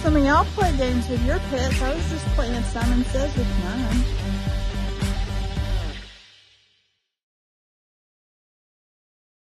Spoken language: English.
Some of y'all play games with your pets. I was just playing Simon Says with mine.